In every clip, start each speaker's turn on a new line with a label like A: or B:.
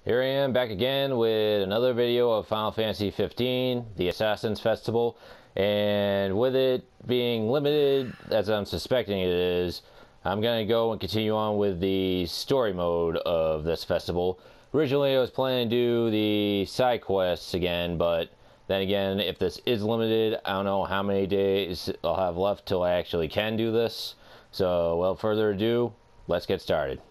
A: Here I am back again with another video of Final Fantasy 15, the Assassins Festival, and with it being limited, as I'm suspecting it is, I'm going to go and continue on with the story mode of this festival. Originally I was planning to do the side quests again, but then again, if this is limited, I don't know how many days I'll have left till I actually can do this. So without further ado, let's get started.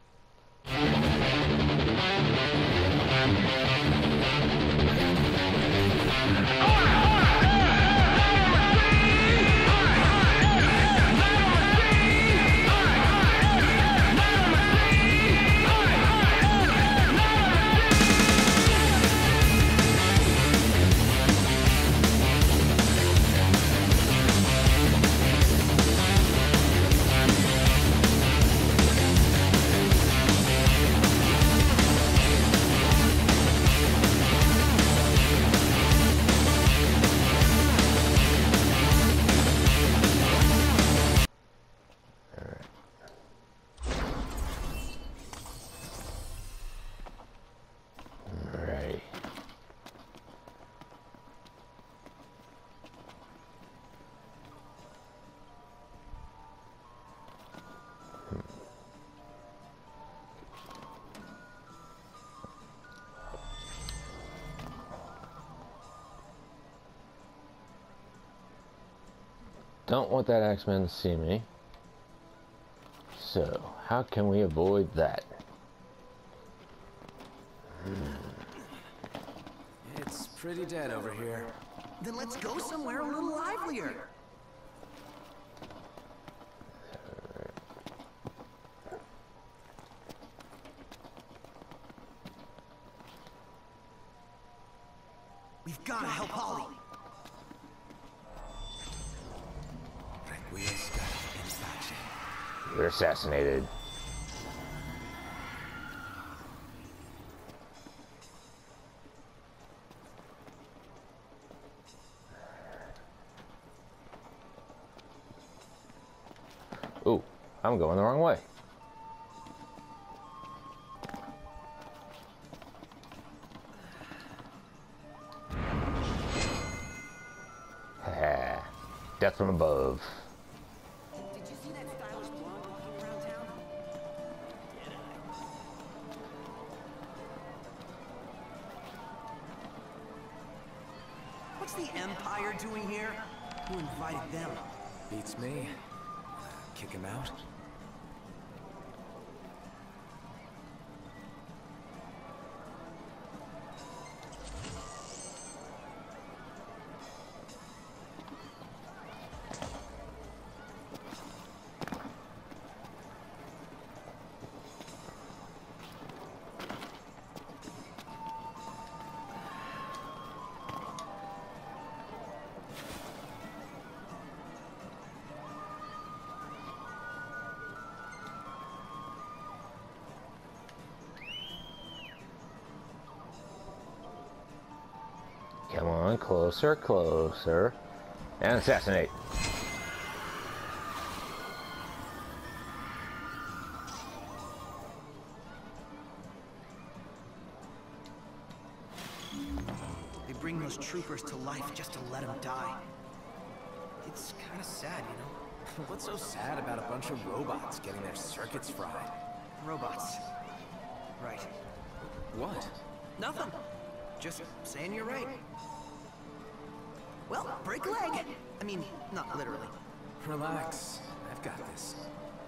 A: Don't want that Axeman to see me. So, how can we avoid that?
B: It's pretty dead over here.
C: Then let's go somewhere a little livelier. We've got to help Holly.
A: We're assassinated. Ooh, I'm going the wrong way. Death from above.
C: What's the Empire doing here? Who invited them?
B: Beats me. Kick him out?
A: Come on, closer, closer. And assassinate.
C: They bring those troopers to life just to let them die. It's kind of sad, you know?
B: What's so sad about a bunch of robots getting their circuits fried?
C: Robots. Right.
B: What?
C: Nothing. Just saying you're right. Well, break a leg. I mean, not literally.
B: Relax. I've got this.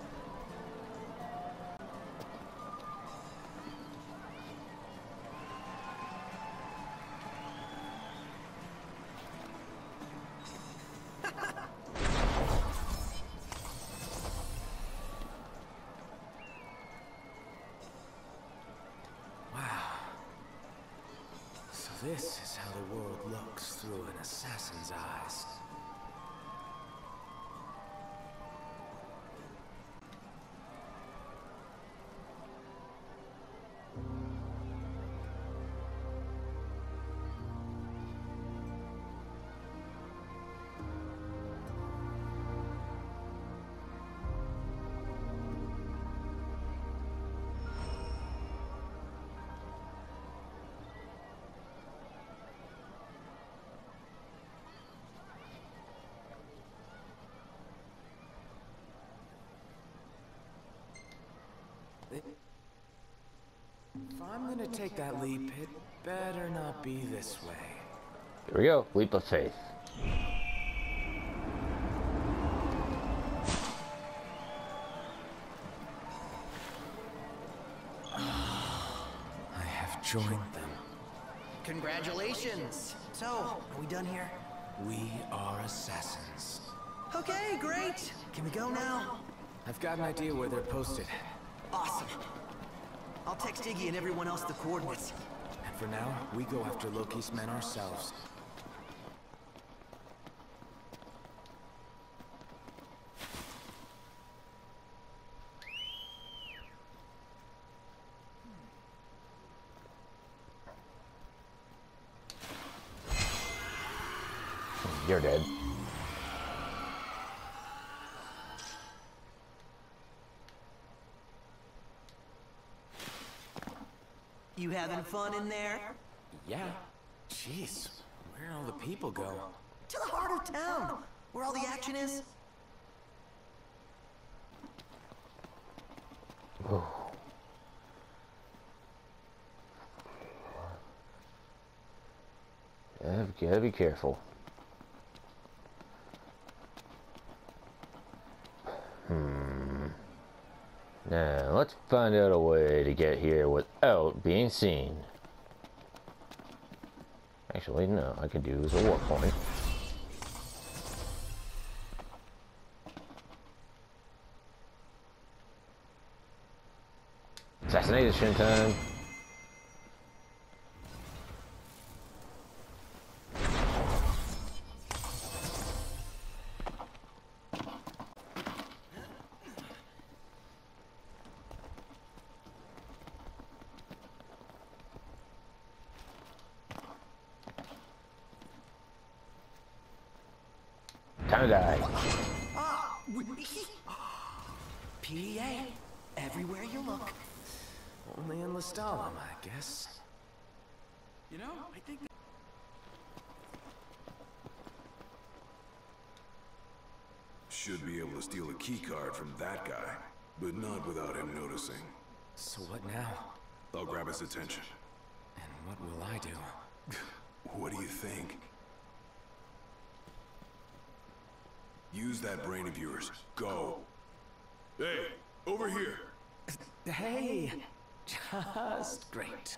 B: This is how the world looks through an assassin's eyes. I'm gonna take that leap. It better not be this way.
A: Here we go. Leap of faith.
B: I have joined them.
C: Congratulations. So, are we done here?
B: We are assassins.
C: Okay, great. Can we go now?
B: I've got an idea where they're posted.
C: Awesome. I'll text Iggy and everyone else the coordinates.
B: And for now, we go after Loki's men ourselves.
A: You're dead.
C: You having fun in there?
B: Yeah. Jeez, where'd all the people go?
C: To the heart of town, where all the action is.
A: Gotta be careful. Now, let's find out a way to get here without being seen. Actually, no, I could use a warp point. Assassination time. Time to die.
C: PDA, everywhere you look.
B: Only in Lestalem, I guess.
C: You know, I think
D: Should be able to steal a key card from that guy, but not without him noticing.
B: So what now?
D: I'll grab his attention.
B: And what will I do?
D: What do you think? Use that brain of yours. Go. Hey, over here.
B: Hey, just great.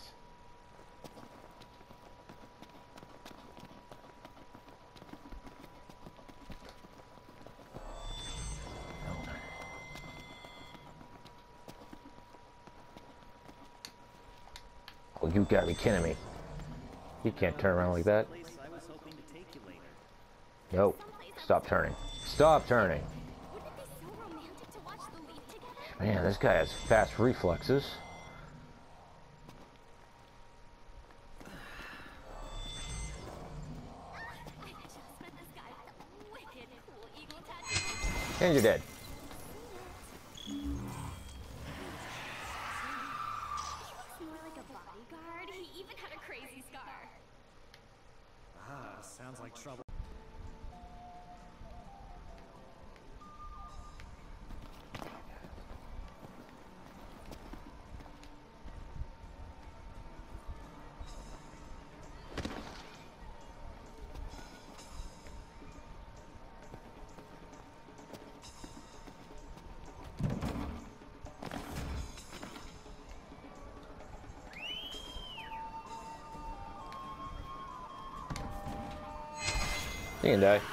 A: Oh, you gotta be kidding me. You can't turn around like that. No. Stop turning. Stop turning.
E: Wouldn't it be so romantic to watch the leap together?
A: Man, this guy has fast reflexes.
E: I just met this guy with a wicked cool eagle tattoo.
A: And you're dead.
E: He looks more like a bodyguard. He even had a crazy scar.
C: Ah, sounds like trouble.
A: You can die.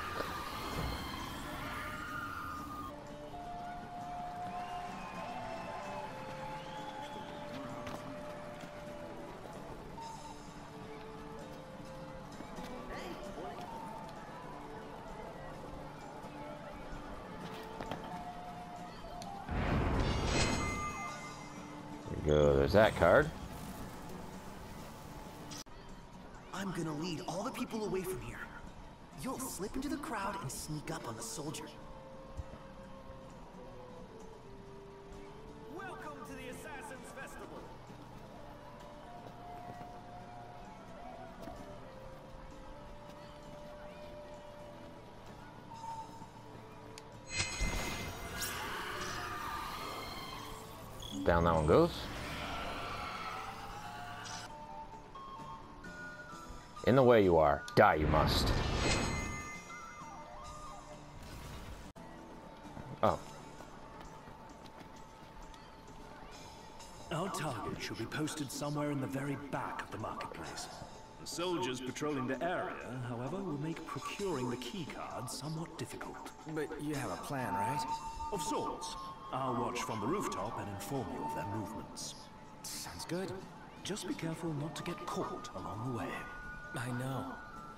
A: There you go, there's that card.
C: I'm gonna lead all the people away from here. You'll slip into the crowd and sneak up on the soldier.
F: Welcome to the Assassin's Festival!
A: Down that one goes. In the way you are. Die you must. Oh.
B: Our target should be posted somewhere in the very back of the marketplace. The soldiers patrolling the area, however, will make procuring the keycard somewhat difficult.
C: But you have a plan, right?
B: Of sorts. I'll watch from the rooftop and inform you of their movements.
C: Sounds good.
B: Just be careful not to get caught along the way.
C: I know.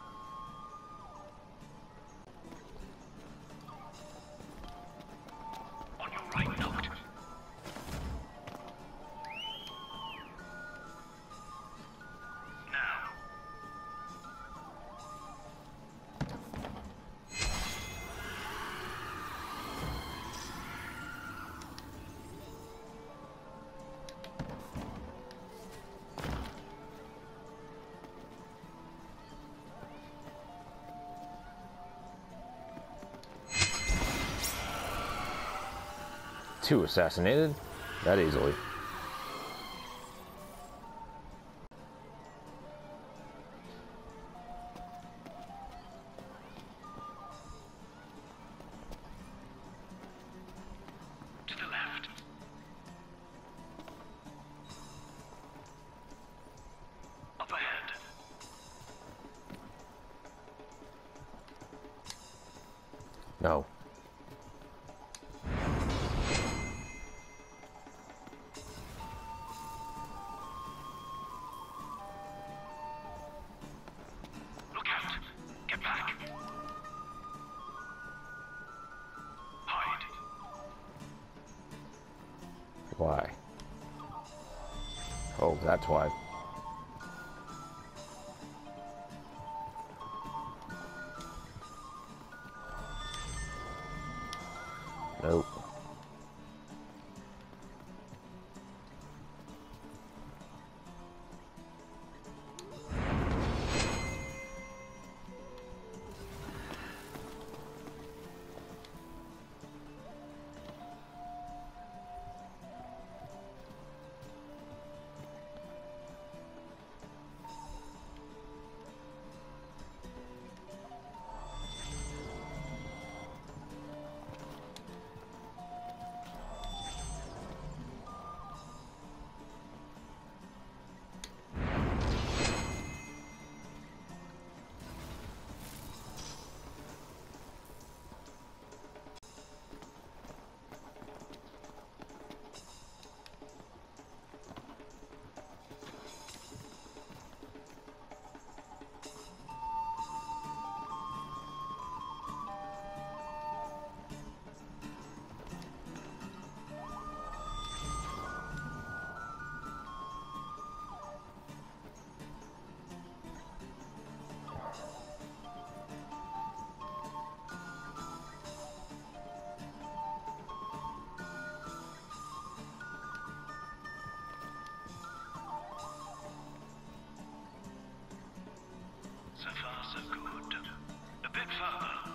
B: On your right, Doctor. Now.
A: Two assassinated? That easily.
B: To the left. Up ahead.
A: No.
B: Look out! Get back! Hide.
A: Why? Oh, that's why. Nope.
B: So far, so good. A bit further.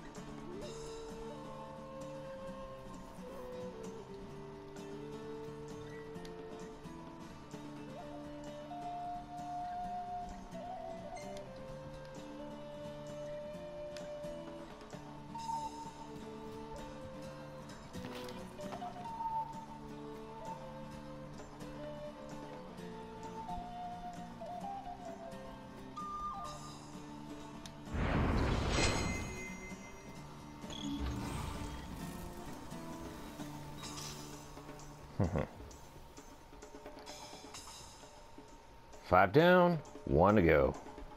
A: Five down, one to go.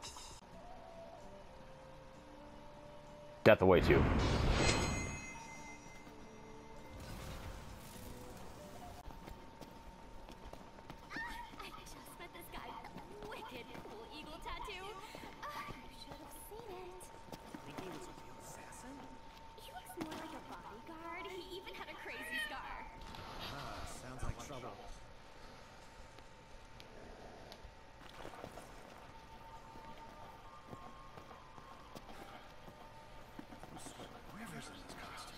A: Death awaits you.
E: I just met this guy with the wicked cool eagle tattoo. You should have seen it.
C: Think he was a real assassin?
E: He looks more like a bodyguard. He even had a crazy scar.
C: Sounds like trouble. Rivers in his costume.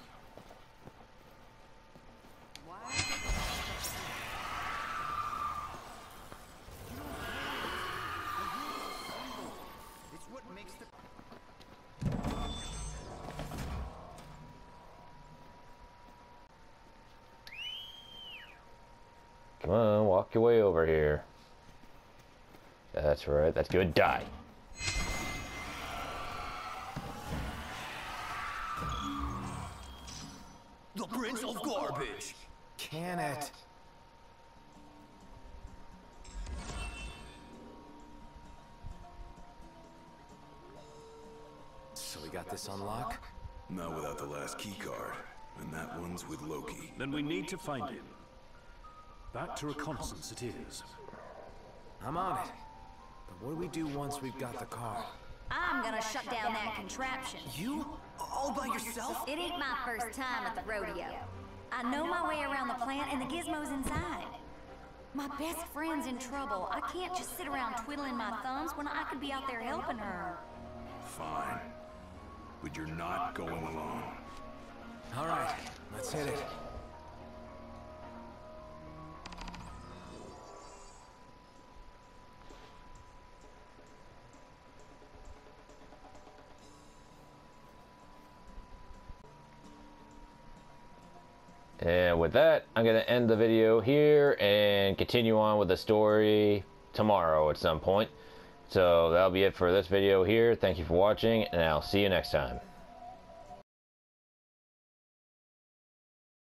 A: your way over here. That's right. That's good. Die.
C: The Prince of Garbage! Can it? So we got this on lock?
D: Not without the last key card, and that one's with Loki.
B: Then we need to find him. Back to reconnaissance it is.
C: I'm on it. But what do we do once we've got the card?
E: I'm gonna shut down that contraption.
C: You? All by yourself?
E: It ain't my first time at the rodeo. I know my way around the plant and the gizmos inside. My best friend's in trouble. I can't just sit around twiddling my thumbs when I could be out there helping her.
D: Fine. But you're not going alone.
C: All right, let's hit it.
A: And with that, I'm going to end the video here and continue on with the story tomorrow at some point. So that'll be it for this video here. Thank you for watching, and I'll see you next time.